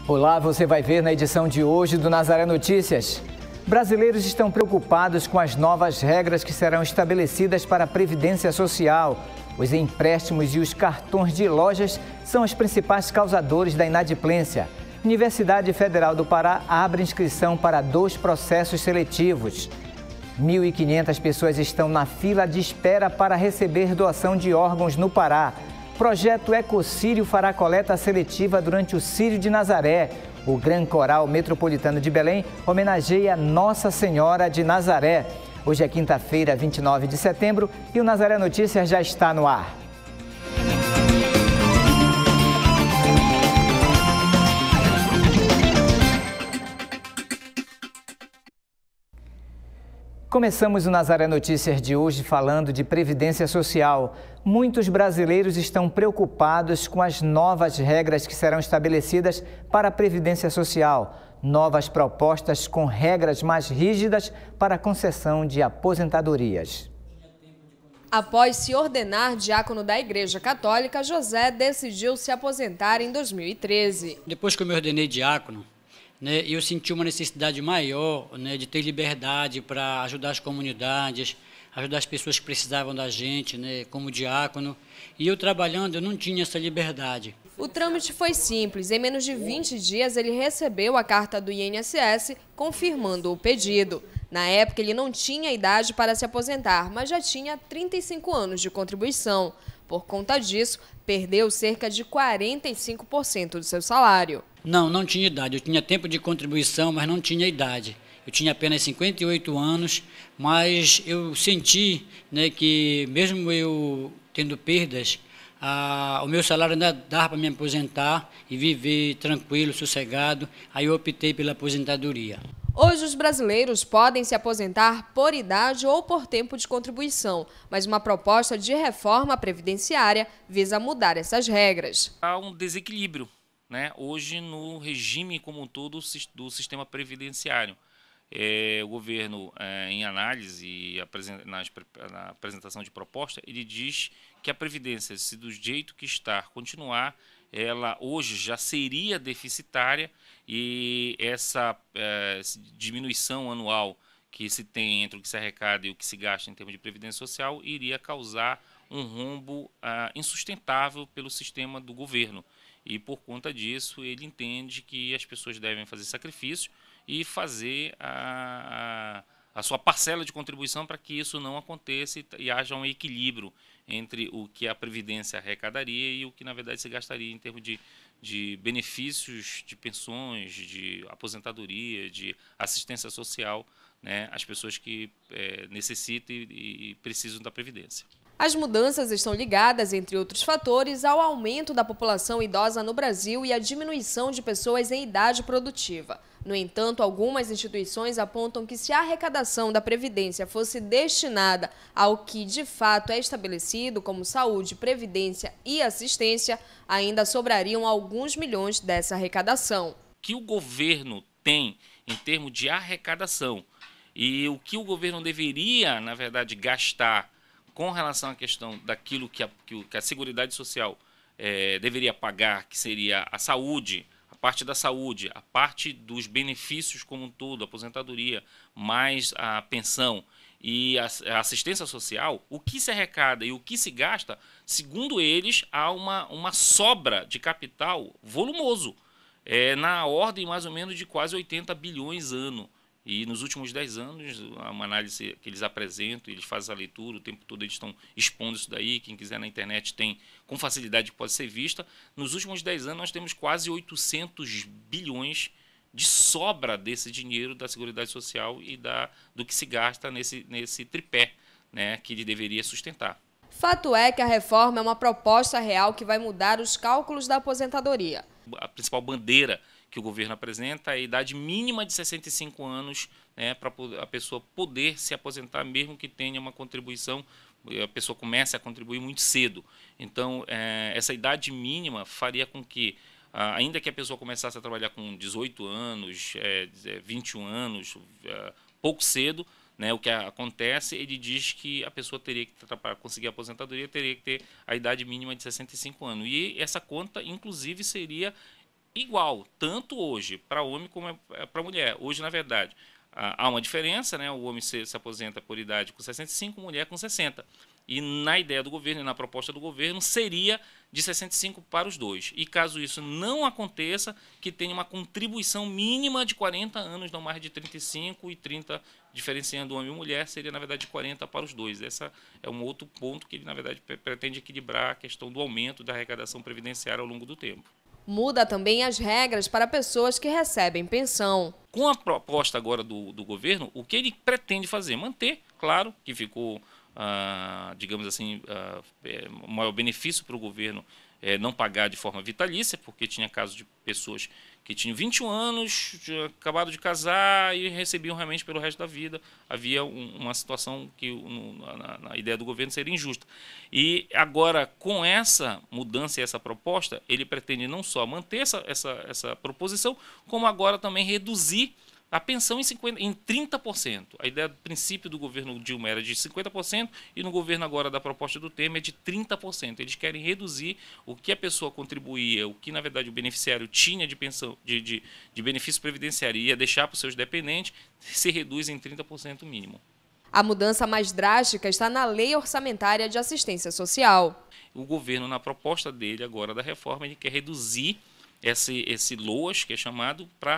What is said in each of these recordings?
Olá, você vai ver na edição de hoje do Nazaré Notícias. Brasileiros estão preocupados com as novas regras que serão estabelecidas para a Previdência Social. Os empréstimos e os cartões de lojas são os principais causadores da inadimplência. Universidade Federal do Pará abre inscrição para 2 processos seletivos. 1.500 pessoas estão na fila de espera para receber doação de órgãos no Pará. Projeto Ecocírio fará coleta seletiva durante o Círio de Nazaré. O Gran Coral Metropolitano de Belém homenageia Nossa Senhora de Nazaré. Hoje é quinta-feira, 29 de setembro, e o Nazaré Notícias já está no ar. Começamos o Nazaré Notícias de hoje falando de Previdência Social. Muitos brasileiros estão preocupados com as novas regras que serão estabelecidas para a Previdência Social. Novas propostas com regras mais rígidas para a concessão de aposentadorias. Após se ordenar diácono da Igreja Católica, José decidiu se aposentar em 2013. Depois que eu me ordenei diácono, eu senti uma necessidade maior, de ter liberdade para ajudar as comunidades, ajudar as pessoas que precisavam da gente, como diácono. E eu trabalhando, eu não tinha essa liberdade. O trâmite foi simples. Em menos de 20 dias, ele recebeu a carta do INSS confirmando o pedido. Na época, ele não tinha idade para se aposentar, mas já tinha 35 anos de contribuição. Por conta disso, perdeu cerca de 45% do seu salário. Não tinha idade. Eu tinha tempo de contribuição, mas não tinha idade. Eu tinha apenas 58 anos, mas eu senti que mesmo eu tendo perdas, o meu salário ainda dava para me aposentar e viver tranquilo, sossegado. Aí eu optei pela aposentadoria. Hoje os brasileiros podem se aposentar por idade ou por tempo de contribuição, mas uma proposta de reforma previdenciária visa mudar essas regras. Há um desequilíbrio, hoje no regime como um todo do sistema previdenciário. O governo, em análise e na apresentação de proposta, ele diz que a Previdência, se do jeito que está continuar, ela hoje já seria deficitária e essa diminuição anual que se tem entre o que se arrecada e o que se gasta em termos de Previdência Social iria causar um rombo insustentável pelo sistema do governo. E por conta disso ele entende que as pessoas devem fazer sacrifícios e fazer a sua parcela de contribuição para que isso não aconteça e haja um equilíbrio entre o que a Previdência arrecadaria e o que, na verdade, se gastaria em termos de benefícios, de pensões, de aposentadoria, de assistência social, às pessoas que necessitam e precisam da Previdência. As mudanças estão ligadas, entre outros fatores, ao aumento da população idosa no Brasil e à diminuição de pessoas em idade produtiva. No entanto, algumas instituições apontam que se a arrecadação da Previdência fosse destinada ao que de fato é estabelecido, como saúde, previdência e assistência, ainda sobrariam alguns milhões dessa arrecadação. O que o governo tem em termos de arrecadação e o que o governo deveria, na verdade, gastar com relação à questão daquilo que a Seguridade Social deveria pagar, que seria a saúde, a parte da saúde, a parte dos benefícios como um todo, a aposentadoria, mais a pensão e a assistência social, o que se arrecada e o que se gasta, segundo eles, há uma sobra de capital volumoso, na ordem mais ou menos de quase 80 bilhões ano. E nos últimos 10 anos, uma análise que eles apresentam, eles fazem a leitura, o tempo todo eles estão expondo isso daí, quem quiser na internet tem com facilidade que pode ser vista. Nos últimos 10 anos nós temos quase 800 bilhões de sobra desse dinheiro da Seguridade Social e do que se gasta nesse tripé, que ele deveria sustentar. Fato é que a reforma é uma proposta real que vai mudar os cálculos da aposentadoria. A principal bandeira que o governo apresenta é a idade mínima de 65 anos, para a pessoa poder se aposentar, mesmo que tenha uma contribuição, a pessoa comece a contribuir muito cedo. Então, essa idade mínima faria com que, ainda que a pessoa começasse a trabalhar com 18 anos, 21 anos, pouco cedo, O que acontece, ele diz que a pessoa teria que, para conseguir a aposentadoria, teria que ter a idade mínima de 65 anos. E essa conta, inclusive, seria igual, tanto hoje para homem como para mulher. Hoje, na verdade, há uma diferença, né? O homem se aposenta por idade com 65, mulher com 60. E na ideia do governo e na proposta do governo seria de 65 para os dois. E caso isso não aconteça, que tenha uma contribuição mínima de 40 anos, não mais de 35 e 30, diferenciando homem e mulher, seria na verdade 40 para os dois. Esse é um outro ponto que ele na verdade pretende equilibrar a questão do aumento da arrecadação previdenciária ao longo do tempo. Muda também as regras para pessoas que recebem pensão. Com a proposta agora do governo, o que ele pretende fazer? Manter, claro, que ficou, digamos assim, o maior benefício para o governo não pagar de forma vitalícia, porque tinha casos de pessoas que tinham 21 anos, acabado de casar e recebiam realmente pelo resto da vida. Havia uma situação que na ideia do governo seria injusta. E agora, com essa mudança e essa proposta, ele pretende não só manter essa proposição, como agora também reduzir a pensão em 30%. A ideia do princípio do governo Dilma era de 50% e no governo agora da proposta do Temer é de 30%. Eles querem reduzir o que a pessoa contribuía, o que na verdade o beneficiário tinha de pensão, de benefício previdenciário e ia deixar para os seus dependentes, se reduz em 30% mínimo. A mudança mais drástica está na Lei Orçamentária de Assistência Social. O governo, na proposta dele agora da reforma, ele quer reduzir esse LOAS, que é chamado, para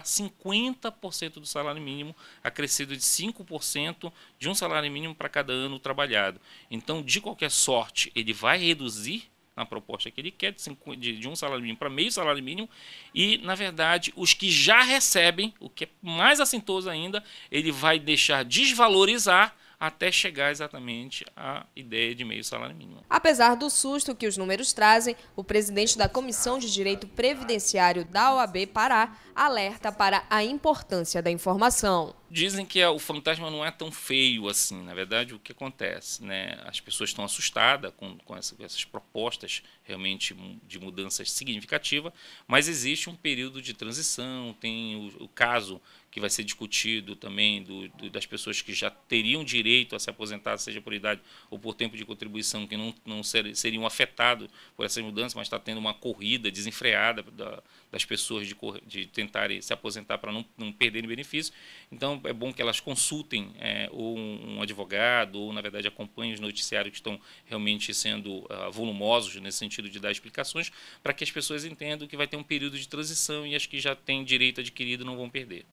50% do salário mínimo, acrescido de 5% de um salário mínimo para cada ano trabalhado. Então, de qualquer sorte, ele vai reduzir na proposta que ele quer, de um salário mínimo para meio salário mínimo, e, na verdade, os que já recebem, o que é mais assintoso ainda, ele vai deixar desvalorizar até chegar exatamente à ideia de meio salário mínimo. Apesar do susto que os números trazem, o presidente da Comissão de Direito Previdenciário da OAB Pará alerta para a importância da informação. Dizem que o fantasma não é tão feio assim. Na verdade, o que acontece, né? As pessoas estão assustadas com essas propostas realmente de mudanças significativas, mas existe um período de transição, tem o caso que vai ser discutido também das pessoas que já teriam direito a se aposentar, seja por idade ou por tempo de contribuição, que não seriam afetados por essas mudanças, mas está tendo uma corrida desenfreada das pessoas de tentarem se aposentar para não perderem benefício. Então, é bom que elas consultem ou um advogado, ou, na verdade, acompanhem os noticiários que estão realmente sendo volumosos nesse sentido de dar explicações, para que as pessoas entendam que vai ter um período de transição e as que já têm direito adquirido não vão perder.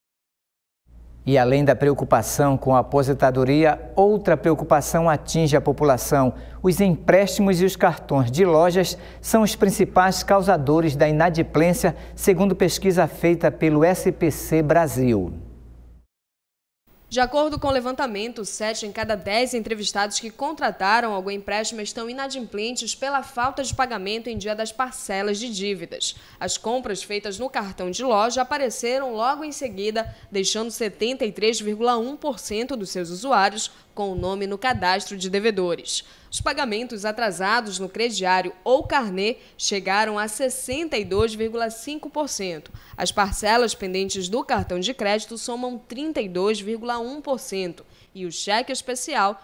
E além da preocupação com a aposentadoria, outra preocupação atinge a população. Os empréstimos e os cartões de lojas são os principais causadores da inadimplência, segundo pesquisa feita pelo SPC Brasil. De acordo com o levantamento, 7 em cada 10 entrevistados que contrataram algum empréstimo estão inadimplentes pela falta de pagamento em dia das parcelas de dívidas. As compras feitas no cartão de loja apareceram logo em seguida, deixando 73,1% dos seus usuários com o nome no cadastro de devedores. Os pagamentos atrasados no crediário ou carnê chegaram a 62,5%. As parcelas pendentes do cartão de crédito somam 32,1% e o cheque especial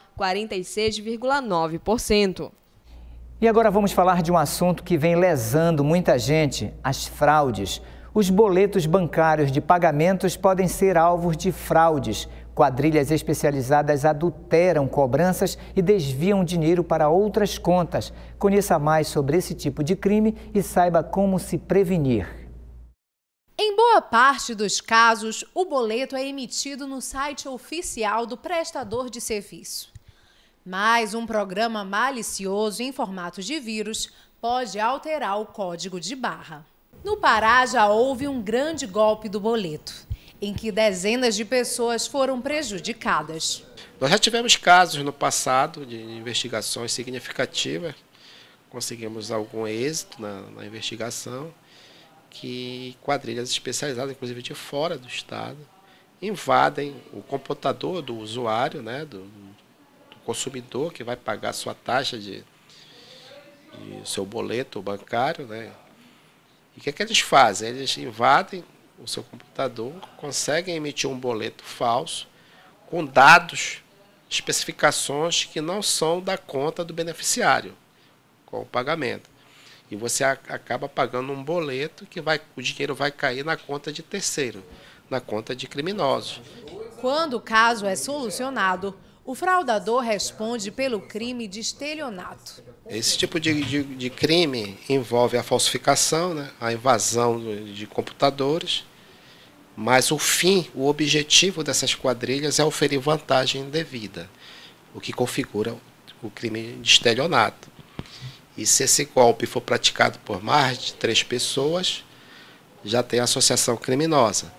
46,9%. E agora vamos falar de um assunto que vem lesando muita gente: as fraudes. Os boletos bancários de pagamentos podem ser alvos de fraudes. Quadrilhas especializadas adulteram cobranças e desviam dinheiro para outras contas. Conheça mais sobre esse tipo de crime e saiba como se prevenir. Em boa parte dos casos, o boleto é emitido no site oficial do prestador de serviço. Mas um programa malicioso em formato de vírus pode alterar o código de barra. No Pará já houve um grande golpe do boleto, em que dezenas de pessoas foram prejudicadas. Nós já tivemos casos no passado de investigações significativas, conseguimos algum êxito na investigação, que quadrilhas especializadas, inclusive de fora do estado, invadem o computador do usuário, né, do consumidor que vai pagar sua taxa de seu boleto bancário, né? E o que eles fazem? Eles invadem o seu computador, conseguem emitir um boleto falso com dados, especificações que não são da conta do beneficiário com o pagamento. E você acaba pagando um boleto que o dinheiro vai cair na conta de terceiro, na conta de criminosos. Quando o caso é solucionado, o fraudador responde pelo crime de estelionato. Esse tipo de crime envolve a falsificação, né, a invasão de computadores, mas o objetivo dessas quadrilhas é oferir vantagem indevida, o que configura o crime de estelionato. E se esse golpe for praticado por mais de 3 pessoas, já tem associação criminosa.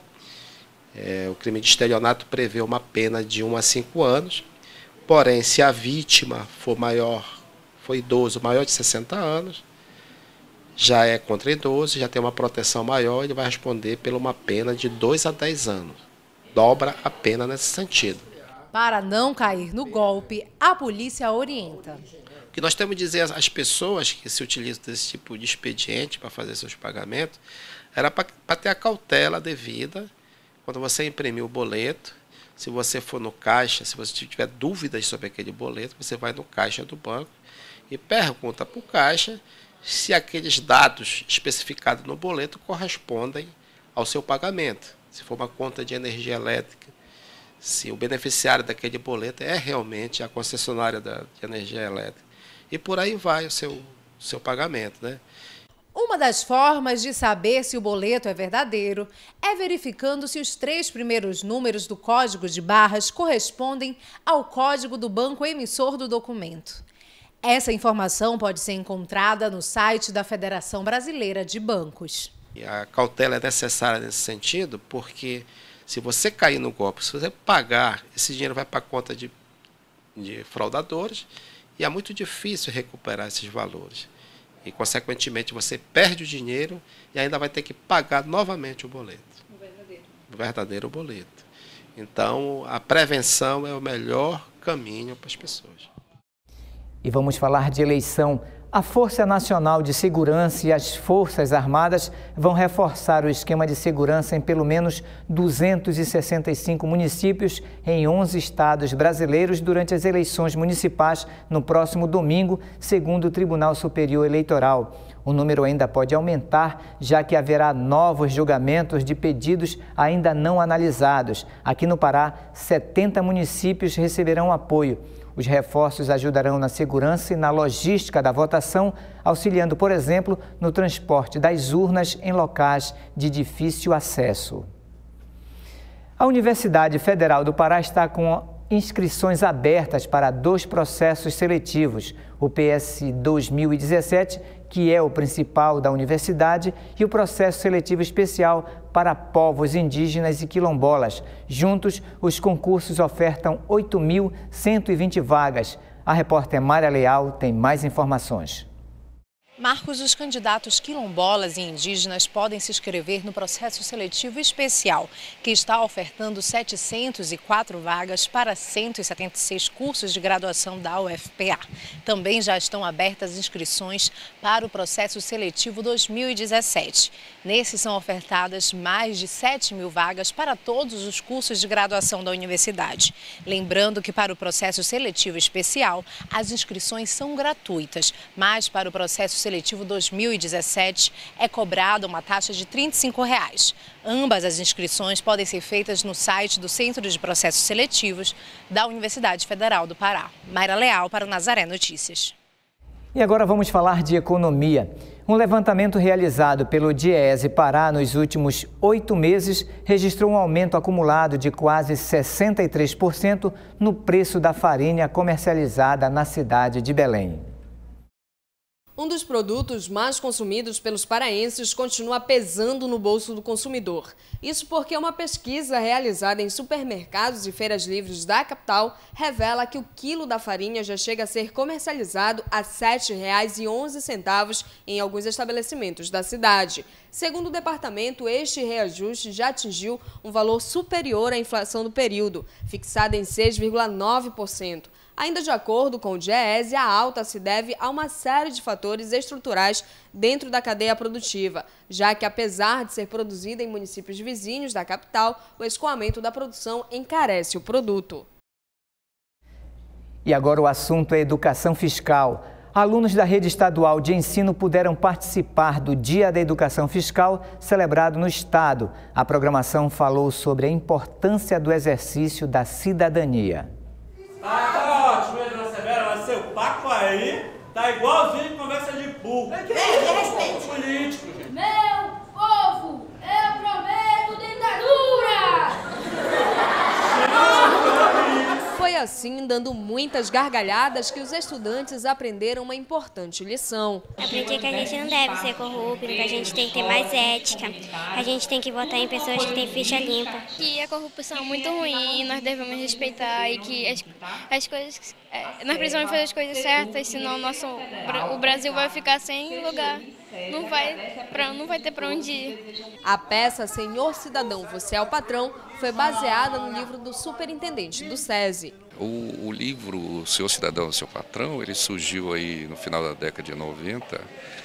O crime de estelionato prevê uma pena de 1 a 5 anos, porém, se a vítima for idoso, maior de 60 anos, já é contra idoso, já tem uma proteção maior, ele vai responder por uma pena de 2 a 10 anos. Dobra a pena nesse sentido. Para não cair no golpe, a polícia orienta. O que nós temos que dizer às pessoas que se utilizam desse tipo de expediente para fazer seus pagamentos, era para ter a cautela devida quando você imprimir o boleto. Se você for no caixa, se você tiver dúvidas sobre aquele boleto, você vai no caixa do banco e pergunta para o caixa se aqueles dados especificados no boleto correspondem ao seu pagamento. Se for uma conta de energia elétrica, se o beneficiário daquele boleto é realmente a concessionária de energia elétrica. E por aí vai o seu pagamento, né? Uma das formas de saber se o boleto é verdadeiro é verificando se os 3 primeiros números do código de barras correspondem ao código do banco emissor do documento. Essa informação pode ser encontrada no site da Federação Brasileira de Bancos. E a cautela é necessária nesse sentido, porque se você cair no golpe, se você pagar, esse dinheiro vai para a conta de fraudadores e é muito difícil recuperar esses valores. E, consequentemente, você perde o dinheiro e ainda vai ter que pagar novamente o boleto. O verdadeiro boleto. Então, a prevenção é o melhor caminho para as pessoas. E vamos falar de eleição. A Força Nacional de Segurança e as Forças Armadas vão reforçar o esquema de segurança em pelo menos 265 municípios em 11 estados brasileiros durante as eleições municipais no próximo domingo, segundo o Tribunal Superior Eleitoral. O número ainda pode aumentar, já que haverá novos julgamentos de pedidos ainda não analisados. Aqui no Pará, 70 municípios receberão apoio. Os reforços ajudarão na segurança e na logística da votação, auxiliando, por exemplo, no transporte das urnas em locais de difícil acesso. A Universidade Federal do Pará está com inscrições abertas para 2 processos seletivos, o PS 2017, que é o principal da universidade, e o processo seletivo especial para povos indígenas e quilombolas. Juntos, os concursos ofertam 8.120 vagas. A repórter Mária Leal tem mais informações. Marcos, os candidatos quilombolas e indígenas podem se inscrever no processo seletivo especial, que está ofertando 704 vagas para 176 cursos de graduação da UFPA. Também já estão abertas inscrições para o processo seletivo 2017. Nesse são ofertadas mais de 7.000 vagas para todos os cursos de graduação da universidade. Lembrando que para o processo seletivo especial, as inscrições são gratuitas, mas para o processo seletivo 2017 é cobrada uma taxa de R$ 35. Ambas as inscrições podem ser feitas no site do Centro de Processos Seletivos da Universidade Federal do Pará. Mayra Leal para o Nazaré Notícias. E agora vamos falar de economia. Um levantamento realizado pelo Diese Pará nos últimos 8 meses registrou um aumento acumulado de quase 63% no preço da farinha comercializada na cidade de Belém. Um dos produtos mais consumidos pelos paraenses continua pesando no bolso do consumidor. Isso porque uma pesquisa realizada em supermercados e feiras livres da capital revela que o quilo da farinha já chega a ser comercializado a R$ 7,11 em alguns estabelecimentos da cidade. Segundo o departamento, este reajuste já atingiu um valor superior à inflação do período, fixada em 6,9%. Ainda de acordo com o Diese, a alta se deve a uma série de fatores estruturais dentro da cadeia produtiva, já que apesar de ser produzida em municípios vizinhos da capital, o escoamento da produção encarece o produto. E agora o assunto é educação fiscal. Alunos da rede estadual de ensino puderam participar do Dia da Educação Fiscal, celebrado no estado. A programação falou sobre a importância do exercício da cidadania. Tá ótimo, Dona Severa, mas seu papo aí tá igualzinho conversa de burro. Respeito. Político, gente. Meu povo, eu prometo ditadura! Foi assim, dando muitas gargalhadas, que os estudantes aprenderam uma importante lição. Aprendi que a gente não deve ser corrupto, que a gente tem que ter mais ética, a gente tem que votar em pessoas que têm ficha limpa. Que a corrupção é muito ruim e nós devemos respeitar e que as coisas, nós precisamos fazer as coisas certas, senão o Brasil vai ficar sem lugar. Não vai ter para onde ir. A peça Senhor Cidadão, Você é o Patrão foi baseada no livro do superintendente do SESI. O livro Senhor Cidadão, Seu Patrão, ele surgiu aí no final da década de 90,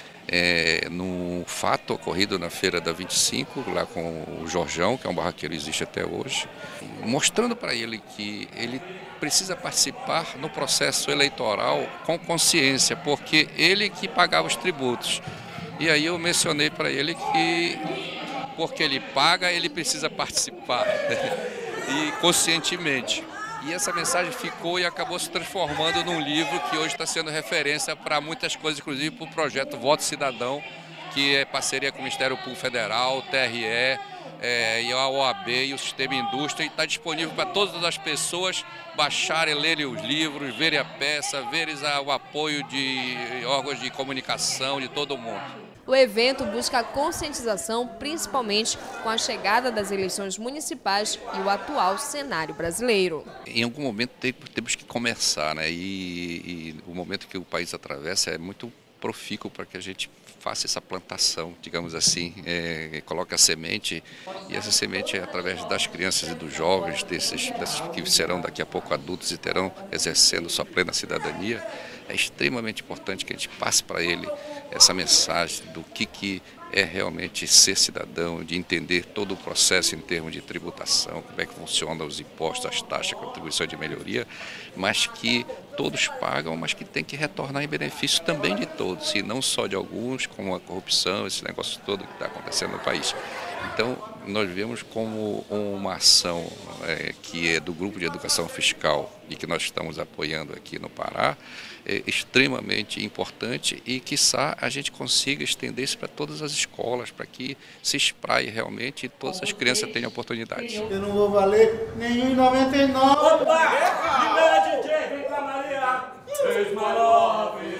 num fato ocorrido na Feira da 25, lá com o Jorjão, que é um barraqueiro que existe até hoje, mostrando para ele que ele precisa participar no processo eleitoral com consciência, porque ele que pagava os tributos. E aí eu mencionei para ele que, porque ele paga, ele precisa participar, e conscientemente. E essa mensagem ficou e acabou se transformando num livro que hoje está sendo referência para muitas coisas, inclusive para o projeto Voto Cidadão, que é parceria com o Ministério Público Federal, o TRE, e a OAB e o Sistema Indústria, e está disponível para todas as pessoas baixarem, lerem os livros, verem a peça, verem o apoio de órgãos de comunicação de todo mundo. O evento busca a conscientização, principalmente com a chegada das eleições municipais e o atual cenário brasileiro. Em algum momento temos que começar, né? E o momento que o país atravessa é muito profícuo para que a gente faça essa plantação, digamos assim, coloque a semente, e essa semente, através das crianças e dos jovens, desses que serão daqui a pouco adultos e terão exercendo sua plena cidadania, é extremamente importante que a gente passe para ele essa mensagem do que é realmente ser cidadão, de entender todo o processo em termos de tributação, como é que funcionam os impostos, as taxas, a contribuição de melhoria, mas que todos pagam, mas que tem que retornar em benefício também de todos, e não só de alguns, como a corrupção, esse negócio todo que está acontecendo no país. Então, nós vemos como uma ação que é do Grupo de Educação Fiscal e que nós estamos apoiando aqui no Pará, extremamente importante, e quiçá a gente consiga estender isso para todas as escolas, para que se espraie realmente e todas as crianças tenham oportunidade. Eu não vou valer nenhum 99. Opa! Libera, DJ! Vem cá, Maria! 3x9!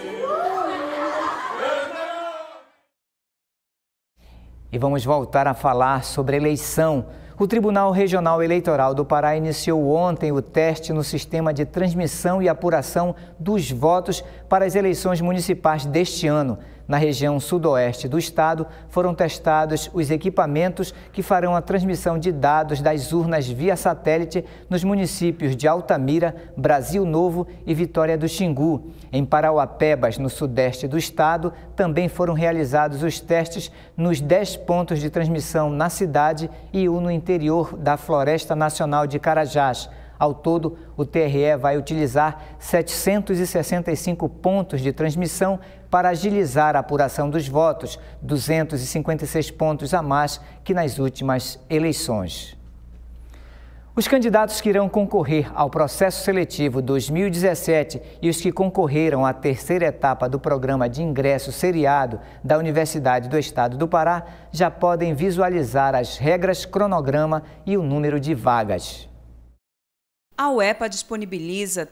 E vamos voltar a falar sobre eleição. O Tribunal Regional Eleitoral do Pará iniciou ontem o teste no sistema de transmissão e apuração dos votos para as eleições municipais deste ano. Na região sudoeste do estado, foram testados os equipamentos que farão a transmissão de dados das urnas via satélite nos municípios de Altamira, Brasil Novo e Vitória do Xingu. Em Parauapebas, no sudeste do estado, também foram realizados os testes nos 10 pontos de transmissão na cidade e um no interior da Floresta Nacional de Carajás. Ao todo, o TRE vai utilizar 765 pontos de transmissão para agilizar a apuração dos votos, 256 pontos a mais que nas últimas eleições. Os candidatos que irão concorrer ao processo seletivo 2017 e os que concorreram à terceira etapa do programa de ingresso seriado da Universidade do Estado do Pará já podem visualizar as regras, cronograma e o número de vagas. A UEPA disponibiliza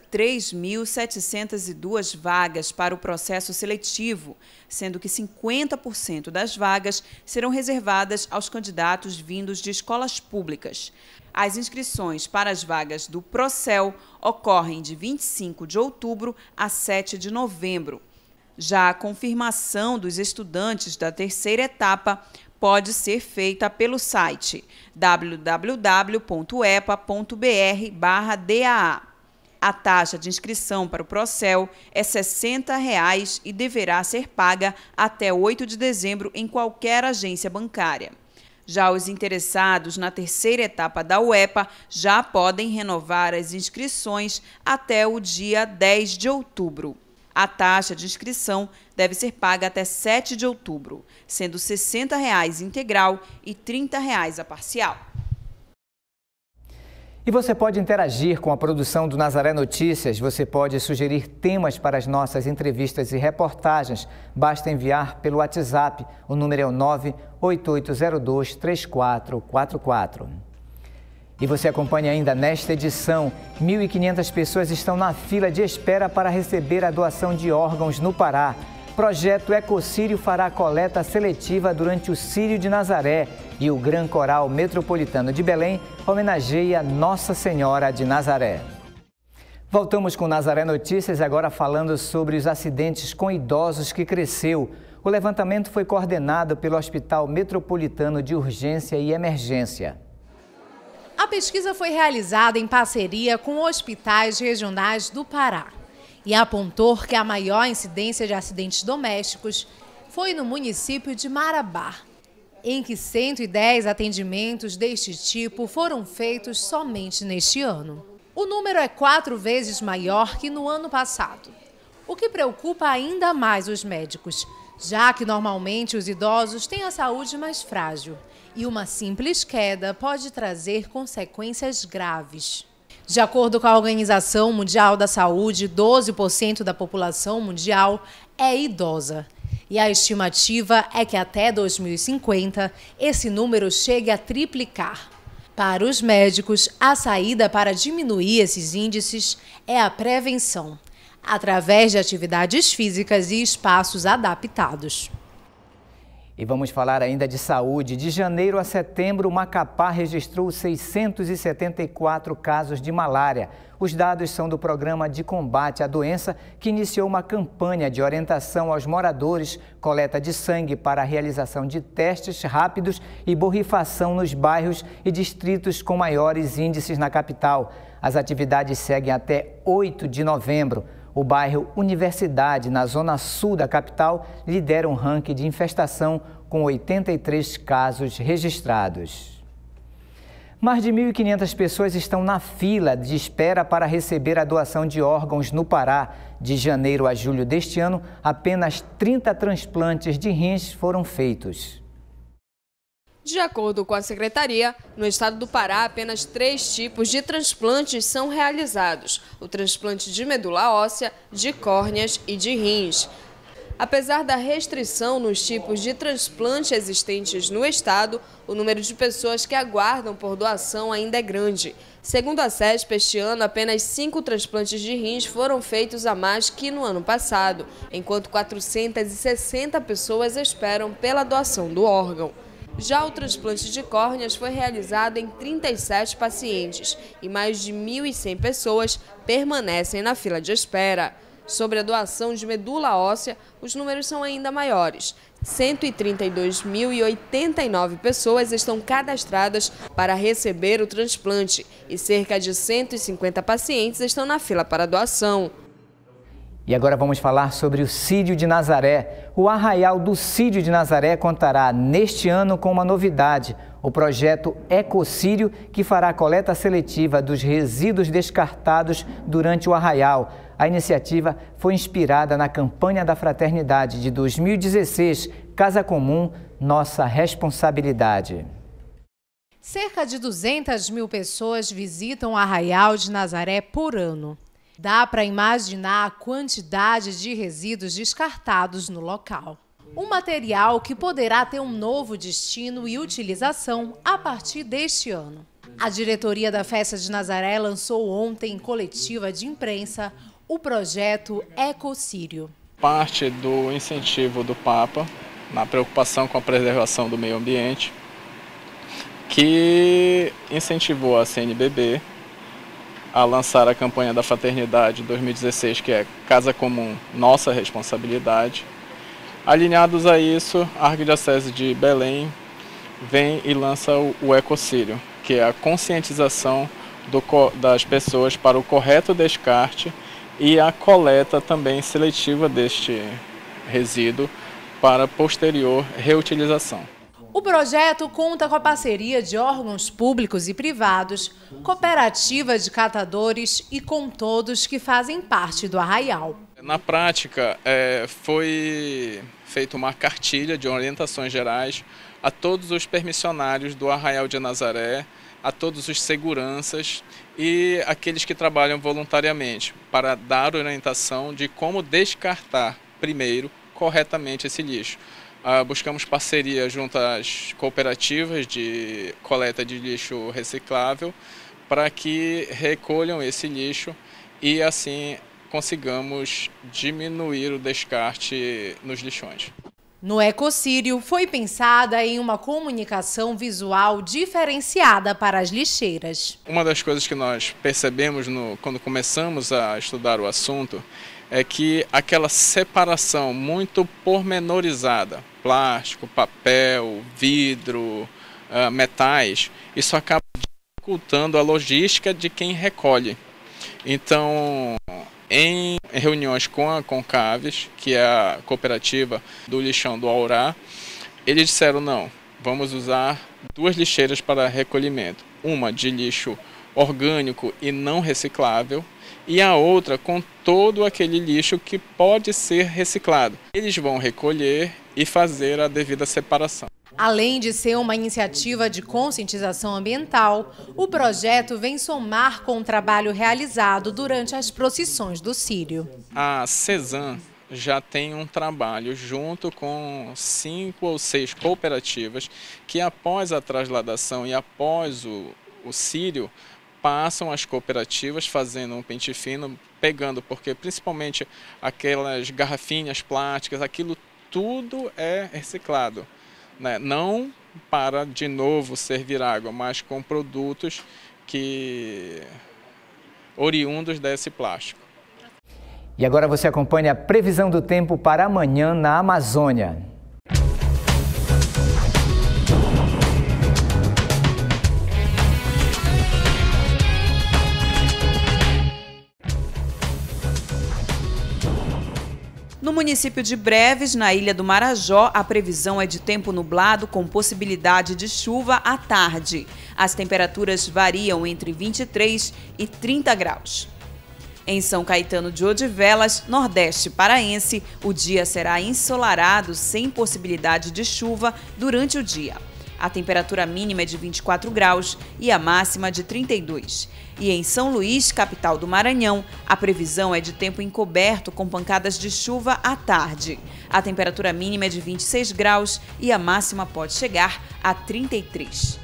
3.702 vagas para o processo seletivo, sendo que 50% das vagas serão reservadas aos candidatos vindos de escolas públicas. As inscrições para as vagas do Procel ocorrem de 25 de outubro a 7 de novembro. Já a confirmação dos estudantes da terceira etapa pode ser feita pelo site www.epa.br/DAA. A taxa de inscrição para o Procel é R$ 60,00 e deverá ser paga até 8 de dezembro em qualquer agência bancária. Já os interessados na terceira etapa da UEPA já podem renovar as inscrições até o dia 10 de outubro. A taxa de inscrição deve ser paga até 7 de outubro, sendo R$ 60,00 integral e R$ 30,00 a parcial. E você pode interagir com a produção do Nazaré Notícias. Você pode sugerir temas para as nossas entrevistas e reportagens. Basta enviar pelo WhatsApp. O número é o 988023444. E você acompanha ainda nesta edição. 1.500 pessoas estão na fila de espera para receber a doação de órgãos no Pará. Projeto Ecocírio fará coleta seletiva durante o Círio de Nazaré e o Gran Coral Metropolitano de Belém homenageia Nossa Senhora de Nazaré. Voltamos com Nazaré Notícias, agora falando sobre os acidentes com idosos que cresceu. O levantamento foi coordenado pelo Hospital Metropolitano de Urgência e Emergência. A pesquisa foi realizada em parceria com hospitais regionais do Pará e apontou que a maior incidência de acidentes domésticos foi no município de Marabá, em que 110 atendimentos deste tipo foram feitos somente neste ano. O número é 4 vezes maior que no ano passado, o que preocupa ainda mais os médicos, já que normalmente os idosos têm a saúde mais frágil e uma simples queda pode trazer consequências graves. De acordo com a Organização Mundial da Saúde, 12% da população mundial é idosa. E a estimativa é que até 2050 esse número chegue a triplicar. Para os médicos, a saída para diminuir esses índices é a prevenção, através de atividades físicas e espaços adaptados. E vamos falar ainda de saúde. De janeiro a setembro, Macapá registrou 674 casos de malária. Os dados são do Programa de Combate à Doença, que iniciou uma campanha de orientação aos moradores, coleta de sangue para a realização de testes rápidos e borrifação nos bairros e distritos com maiores índices na capital. As atividades seguem até 8 de novembro. O bairro Universidade, na zona sul da capital, lidera um ranking de infestação com 83 casos registrados. Mais de 1.500 pessoas estão na fila de espera para receber a doação de órgãos no Pará. De janeiro a julho deste ano, apenas 30 transplantes de rins foram feitos. De acordo com a Secretaria, no estado do Pará, apenas 3 tipos de transplantes são realizados: o transplante de medula óssea, de córneas e de rins. Apesar da restrição nos tipos de transplante existentes no estado, o número de pessoas que aguardam por doação ainda é grande. Segundo a CESP, este ano, apenas 5 transplantes de rins foram feitos a mais que no ano passado, enquanto 460 pessoas esperam pela doação do órgão. Já o transplante de córneas foi realizado em 37 pacientes e mais de 1.100 pessoas permanecem na fila de espera. Sobre a doação de medula óssea, os números são ainda maiores. 132.089 pessoas estão cadastradas para receber o transplante e cerca de 150 pacientes estão na fila para doação. E agora vamos falar sobre o Círio de Nazaré. O Arraial do Círio de Nazaré contará neste ano com uma novidade: o projeto Ecocírio, que fará a coleta seletiva dos resíduos descartados durante o arraial. A iniciativa foi inspirada na campanha da Fraternidade de 2016, Casa Comum, Nossa Responsabilidade. Cerca de 200.000 pessoas visitam o Arraial de Nazaré por ano. Dá para imaginar a quantidade de resíduos descartados no local. Um material que poderá ter um novo destino e utilização a partir deste ano. A diretoria da Festa de Nazaré lançou ontem, em coletiva de imprensa, o projeto Ecocírio. Parte do incentivo do Papa na preocupação com a preservação do meio ambiente, que incentivou a CNBB a lançar a campanha da Fraternidade 2016, que é Casa Comum, Nossa Responsabilidade. Alinhados a isso, a Arquidiocese de Belém vem e lança o Ecocírio, que é a conscientização das pessoas para o correto descarte e a coleta também seletiva deste resíduo para posterior reutilização. O projeto conta com a parceria de órgãos públicos e privados, cooperativas de catadores e com todos que fazem parte do arraial. Na prática, foi feita uma cartilha de orientações gerais a todos os permissionários do Arraial de Nazaré, a todos os seguranças e aqueles que trabalham voluntariamente, para dar orientação de como descartar primeiro corretamente esse lixo. Buscamos parceria junto às cooperativas de coleta de lixo reciclável para que recolham esse lixo e assim consigamos diminuir o descarte nos lixões. No Ecocírio, foi pensada em uma comunicação visual diferenciada para as lixeiras. Uma das coisas que nós percebemos quando começamos a estudar o assunto é que aquela separação muito pormenorizada, plástico, papel, vidro, metais, isso acaba dificultando a logística de quem recolhe. Então, em reuniões com a Concaves, que é a cooperativa do lixão do Aurá, eles disseram não, vamos usar 2 lixeiras para recolhimento. Uma de lixo orgânico e não reciclável e a outra com todo aquele lixo que pode ser reciclado. Eles vão recolher e fazer a devida separação. Além de ser uma iniciativa de conscientização ambiental, o projeto vem somar com o trabalho realizado durante as procissões do Círio. A CESAM já tem um trabalho junto com 5 ou 6 cooperativas que após a trasladação e após o Círio passam as cooperativas fazendo um pente fino, pegando, porque principalmente aquelas garrafinhas plásticas, aquilo tudo é reciclado. Não para de novo servir água, mas com produtos oriundos desse plástico. E agora você acompanha a previsão do tempo para amanhã na Amazônia. No município de Breves, na Ilha do Marajó, a previsão é de tempo nublado com possibilidade de chuva à tarde. As temperaturas variam entre 23 e 30 graus. Em São Caetano de Odivelas, Nordeste paraense, o dia será ensolarado sem possibilidade de chuva durante o dia. A temperatura mínima é de 24 graus e a máxima de 32. E em São Luís, capital do Maranhão, a previsão é de tempo encoberto com pancadas de chuva à tarde. A temperatura mínima é de 26 graus e a máxima pode chegar a 33.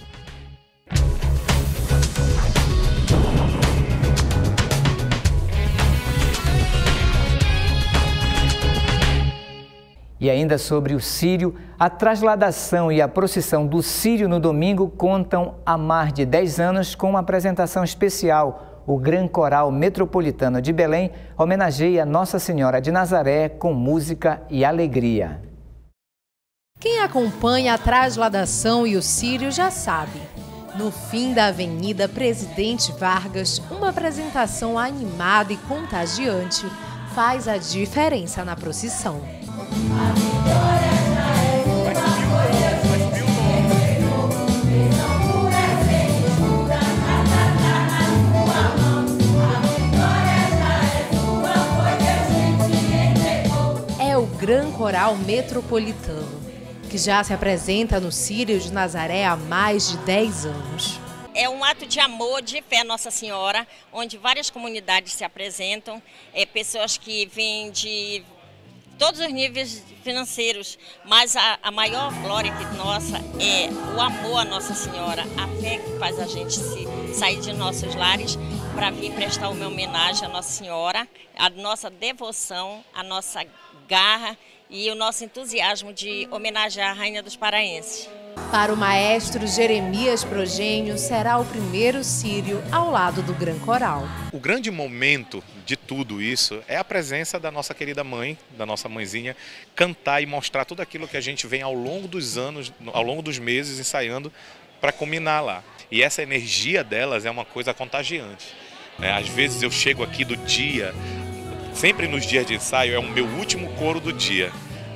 E ainda sobre o Círio, a trasladação e a procissão do Círio no domingo contam há mais de 10 anos com uma apresentação especial. O Gran Coral Metropolitano de Belém homenageia Nossa Senhora de Nazaré com música e alegria. Quem acompanha a trasladação e o Círio já sabe. No fim da Avenida Presidente Vargas, uma apresentação animada e contagiante faz a diferença na procissão. É o Gran Coral Metropolitano, que já se apresenta no Círio de Nazaré há mais de 10 anos. É um ato de amor, de fé Nossa Senhora, onde várias comunidades se apresentam, pessoas que vêm de todos os níveis financeiros, mas a maior glória que nossa é o amor à Nossa Senhora, a fé que faz a gente sair de nossos lares para vir prestar uma homenagem à Nossa Senhora, a nossa devoção, a nossa garra e o nosso entusiasmo de homenagear a Rainha dos Paraenses. Para o maestro Jeremias Progênio, será o primeiro Círio ao lado do Gran Coral. O grande momento de tudo isso é a presença da nossa querida mãe, da nossa mãezinha, cantar e mostrar tudo aquilo que a gente vem ao longo dos anos, ao longo dos meses ensaiando para culminar lá. E essa energia delas é uma coisa contagiante. Às vezes eu chego aqui do dia, sempre nos dias de ensaio é o meu último coro do dia.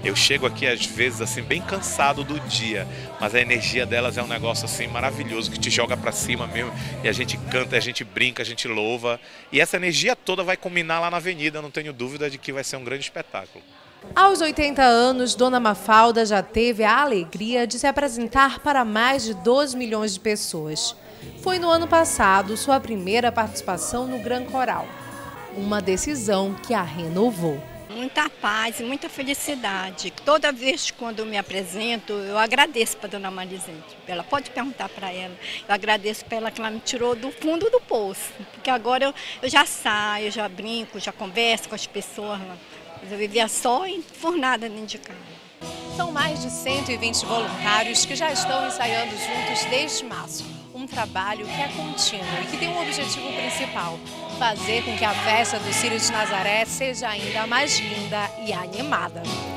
Eu chego aqui às vezes assim bem cansado do dia, mas a energia delas é um negócio assim maravilhoso que te joga para cima mesmo, e a gente canta, a gente brinca, a gente louva, e essa energia toda vai culminar lá na avenida, não tenho dúvida de que vai ser um grande espetáculo. Aos 80 anos, Dona Mafalda já teve a alegria de se apresentar para mais de 12 milhões de pessoas. Foi no ano passado sua primeira participação no Gran Coral. Uma decisão que a renovou. Muita paz e muita felicidade. Toda vez quando eu me apresento, eu agradeço para a Dona Marizete. Ela pode perguntar para ela. Eu agradeço para ela que ela me tirou do fundo do poço. Porque agora eu já saio, eu já brinco, já converso com as pessoas lá. Eu vivia só enfurnada dentro de casa. São mais de 120 voluntários que já estão ensaiando juntos desde março. Um trabalho que é contínuo e que tem um objetivo principal: fazer com que a festa do Círio de Nazaré seja ainda mais linda e animada.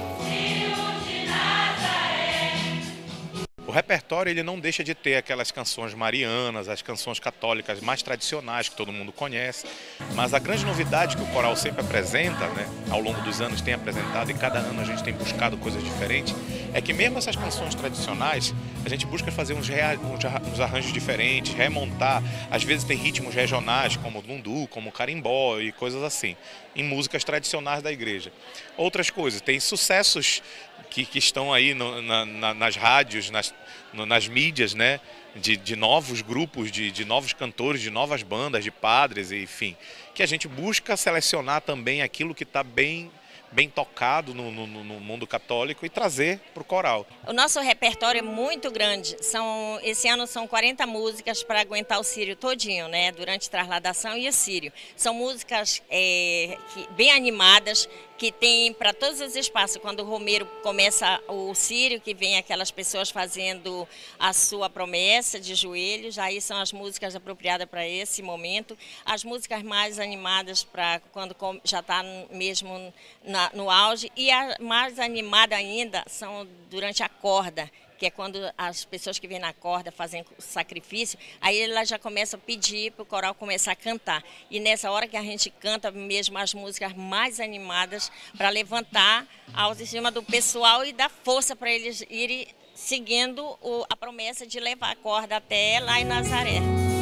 O repertório ele não deixa de ter aquelas canções marianas, as canções católicas mais tradicionais que todo mundo conhece, mas a grande novidade que o coral sempre apresenta, né, ao longo dos anos tem apresentado, e cada ano a gente tem buscado coisas diferentes, é que mesmo essas canções tradicionais, a gente busca fazer uns arranjos diferentes, remontar, às vezes tem ritmos regionais, como o lundu, como o carimbó e coisas assim, em músicas tradicionais da igreja. Outras coisas, tem sucessos que estão aí nas rádios, nas mídias, né, de novos grupos, de novos cantores, de novas bandas, de padres, enfim, que a gente busca selecionar também aquilo que está bem tocado no mundo católico e trazer para o coral. O nosso repertório é muito grande. Esse ano são 40 músicas para aguentar o Círio todinho, né? Durante a trasladação e o Círio. São músicas bem animadas, que tem para todos os espaços. Quando o romeiro começa o Círio, que vem aquelas pessoas fazendo a sua promessa de joelhos, aí são as músicas apropriadas para esse momento. As músicas mais animadas para quando já está mesmo no auge, e a mais animada ainda são durante a corda, que é quando as pessoas que vêm na corda fazem o sacrifício, aí elas já começam a pedir para o coral começar a cantar. E nessa hora que a gente canta mesmo as músicas mais animadas para levantar a autoestima do pessoal e dar força para eles irem seguindo a promessa de levar a corda até lá em Nazaré.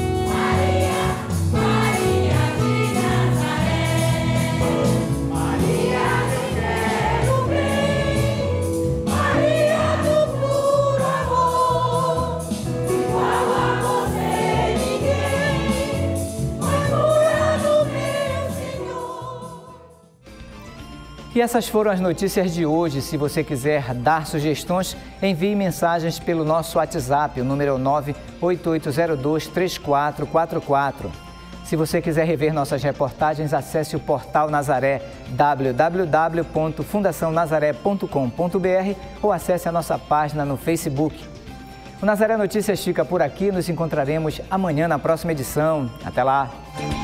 E essas foram as notícias de hoje. Se você quiser dar sugestões, envie mensagens pelo nosso WhatsApp, o número é 988023444. Se você quiser rever nossas reportagens, acesse o portal Nazaré, www.fundacionazaré.com.br, ou acesse a nossa página no Facebook. O Nazaré Notícias fica por aqui, nos encontraremos amanhã na próxima edição. Até lá!